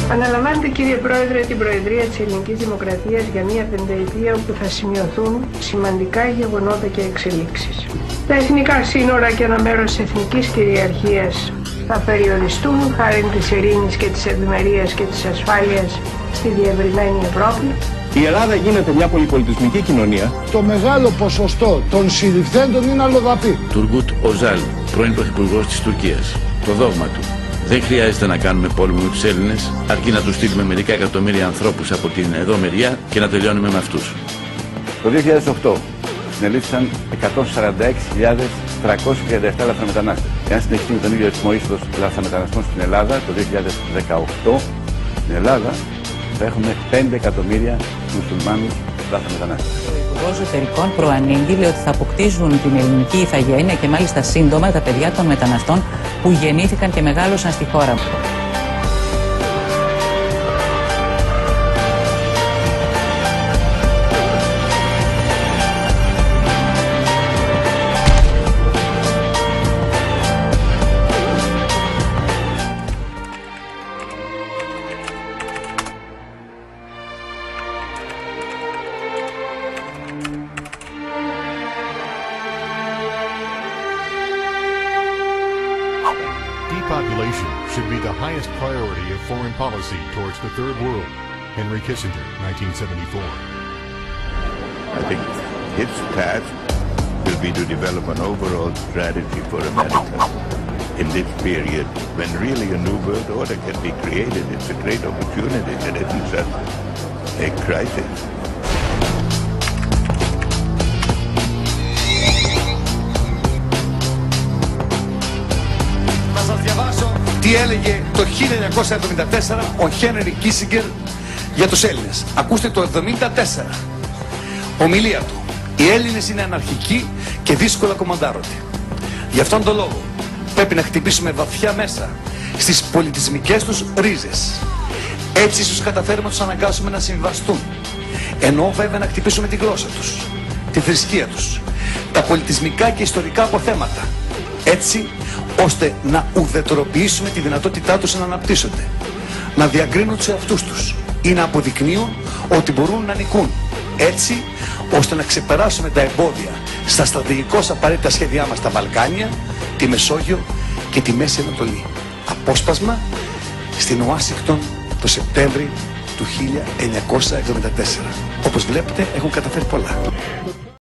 Αναλαμβάνετε, κύριε Πρόεδρε, την Προεδρία της Ελληνικής Δημοκρατίας για μια πενταετία όπου θα σημειωθούν σημαντικά γεγονότα και εξελίξεις. Τα εθνικά σύνορα και ένα μέρος της εθνικής κυριαρχίας θα περιοριστούν χάρη της ειρήνης και της ευημερίας και της ασφάλειας στη διευρυμένη Ευρώπη. Η Ελλάδα γίνεται μια πολυπολιτισμική κοινωνία. Το μεγάλο ποσοστό των συλληφθέντων είναι αλλοδαποί. Τουργκούτ Οζάλ, πρώην Πρωθυπουργός της Τουρκίας. Το δόγμα του. Δεν χρειάζεται να κάνουμε πόλεμο με τους Έλληνες, αρκεί να τους στείλουμε μερικά εκατομμύρια ανθρώπους από την εδώ μεριά και να τελειώνουμε με αυτούς. Το 2008 συνελήφθησαν 146.337 λαθρομετανάστες. Εάν συνεχίσει με τον ίδιο αριθμό είσοδος λαθρομεταναστών στην Ελλάδα, το 2018 στην Ελλάδα θα έχουμε 5 εκατομμύρια μουσουλμάνους λαθρομετανάστες. Ο Υπουργός Εσωτερικών προανήγγειλε ότι θα αποκτήσουν την ελληνική ηθαγένεια και μάλιστα σύντομα τα παιδιά των μεταναστών που γεννήθηκαν και μεγάλωσαν στη χώρα. Depopulation should be the highest priority of foreign policy towards the Third World. Henry Kissinger, 1974. I think its task will be to develop an overall strategy for America in this period when really a new world order can be created. It's a great opportunity. It isn't just a crisis. Τι έλεγε το 1974 ο Χένρι Κίσιγκερ για τους Έλληνες. Ακούστε το 1974. Ομιλία του. Οι Έλληνες είναι αναρχικοί και δύσκολα κομμαντάρονται. Γι' αυτόν τον λόγο πρέπει να χτυπήσουμε βαθιά μέσα στις πολιτισμικές τους ρίζες. Έτσι ίσως καταφέρουμε να τους αναγκάσουμε να συμβαστούν. Ενώ βέβαια να χτυπήσουμε τη γλώσσα τους, τη θρησκεία τους, τα πολιτισμικά και ιστορικά αποθέματα. Έτσι ώστε να ουδετεροποιήσουμε τη δυνατότητά τους να αναπτύσσονται, να διακρίνουν τους εαυτούς τους ή να αποδεικνύουν ότι μπορούν να νικούν. Έτσι ώστε να ξεπεράσουμε τα εμπόδια στα στρατηγικώς απαραίτητα σχέδιά μας στα Βαλκάνια, τη Μεσόγειο και τη Μέση Ανατολή. Απόσπασμα στην Ουάσιγκτον το Σεπτέμβρη του 1974. Όπως βλέπετε έχουν καταφέρει πολλά.